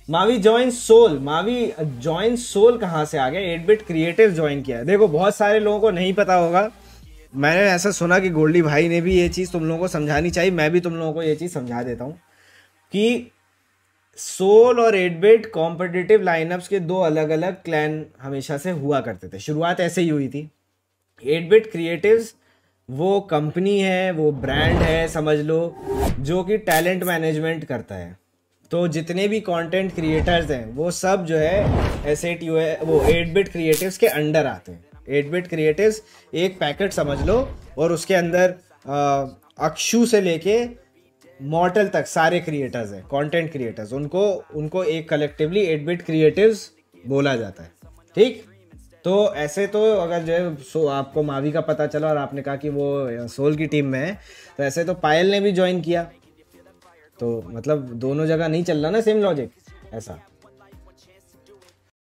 Mavi join सोल, मावी join सोल कहाँ से आ गया? 8 बिट क्रिएटिव ज्वाइन किया है। देखो बहुत सारे लोगों को नहीं पता होगा, मैंने ऐसा सुना कि गोल्डी भाई ने भी ये चीज़ तुम लोगों को समझानी चाहिए, मैं भी तुम लोगों को ये चीज़ समझा देता हूँ कि सोल और 8 बिट कॉम्पिटिटिव लाइनअप्स के दो अलग अलग क्लैन हमेशा से हुआ करते थे। शुरुआत ऐसे ही हुई थी। 8 बिट क्रिएटिव्स वो कंपनी है, वो ब्रांड है समझ लो, जो कि टैलेंट मैनेजमेंट करता है। तो जितने भी कंटेंट क्रिएटर्स हैं वो सब जो है एस8 वो 8 बिट क्रिएटिव्स के अंडर आते हैं। 8 बिट क्रिएटिव्स एक पैकेट समझ लो, और उसके अंदर अक्षु से लेके मॉर्टल तक सारे क्रिएटर्स हैं, कंटेंट क्रिएटर्स, उनको एक कलेक्टिवली 8 बिट क्रिएटिव्स बोला जाता है। ठीक, तो ऐसे तो अगर जो है आपको मावी का पता चला और आपने कहा कि वो सोल की टीम में है, तो ऐसे तो पायल ने भी ज्वाइन किया, तो मतलब दोनों जगह नहीं चल रहा ना सेम लॉजिक ऐसा।